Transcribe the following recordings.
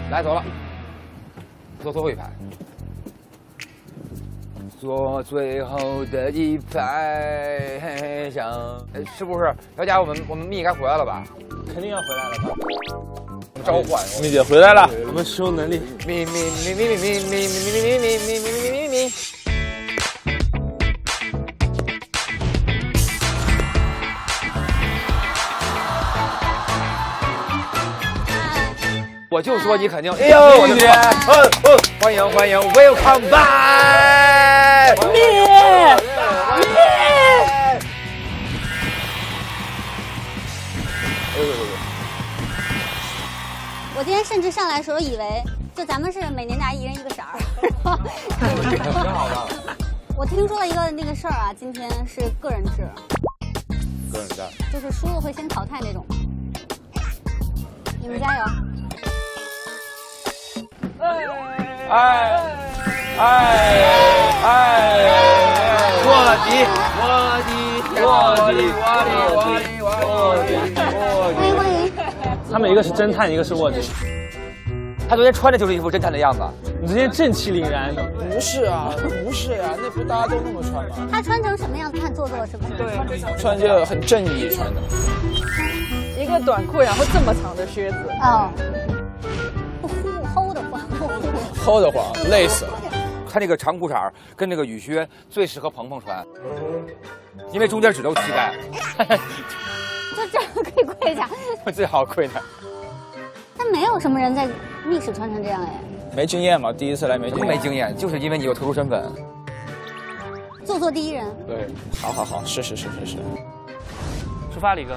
来，走了，坐最后一排。坐最后的一排上，是不是？小贾，我们蜜该回来了吧？ 肯定要回来了吧？ 召唤蜜姐回来了， 我们使用能力。 咪。我就说你肯定，哎呦，我的天！欢迎，Welcome back， 我今天甚至上来的时候以为，就咱们是每年大家一人一个色儿， 挺好的。 我听说了一个那个事儿啊，今天是个人制， 个人战， 就是输了会先淘汰那种。你们加油！欢迎欢迎！ 他们一个是侦探，一个是卧底。 他昨天穿的就是一副侦探的样子。 你今天正气凛然。 不是啊，不是呀，那不大家都那么穿吗？ 他穿成什么样子？他很做作是不是？ 对， 穿着很正义穿的。 一个短裤，然后这么长的靴子。 哦，齁的慌， 齁的慌，累死了。 他那个长裤衩跟那个雨靴最适合鹏鹏穿，因为中间只露膝盖。 就这样可以跪下。 最好跪那。 但没有什么人在密室穿成这样哎。 没经验嘛，第一次来没经验。 没经验，就是因为你有特殊身份。 做作第一人。 对，好，是。 出发，李哥。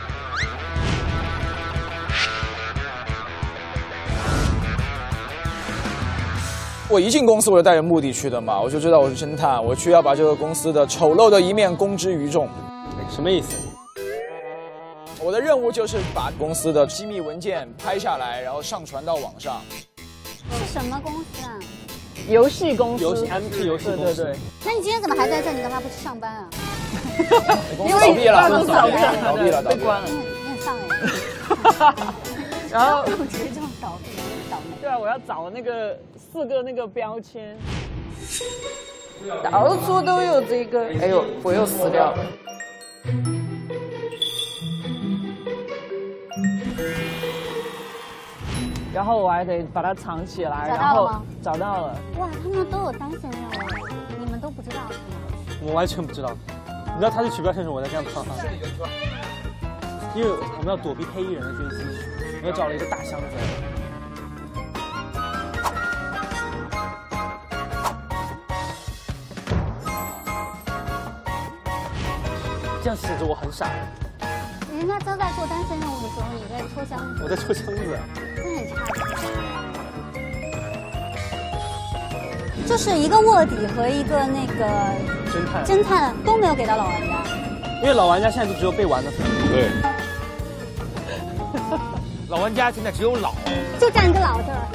我一进公司我就带着目的去的嘛，我就知道我是侦探，我去要把这个公司的丑陋的一面公之于众。 什么意思？ 我的任务就是把公司的机密文件拍下来，然后上传到网上。 是什么公司啊？ 游戏公司。 MT 游戏公司。 对。 那你今天怎么还在这？你干嘛不去上班啊？ 公司倒闭了， 被关了。 你很丧哎。 然后入职就倒霉。 对啊，我要找那个4个那个标签，到处都有这个。哎呦，我又死掉了。然后我还得把它藏起来。 找到了吗？ 找到了。 哇，他们都有单身任务，你们都不知道是吗？ 我完全不知道。你知道他是取标线是我在这样跑，因为我们要躲避黑衣人的追击，我找了一个大箱子。这样显得我很傻。 人家都在做单身任务的时候，你在戳箱子。 我在戳箱子。 真很差。就是一个卧底和一个那个侦探都没有给到老玩家， 因为老玩家现在就只有被玩的份。 对。 老玩家现在只有老， 就占一个老字儿。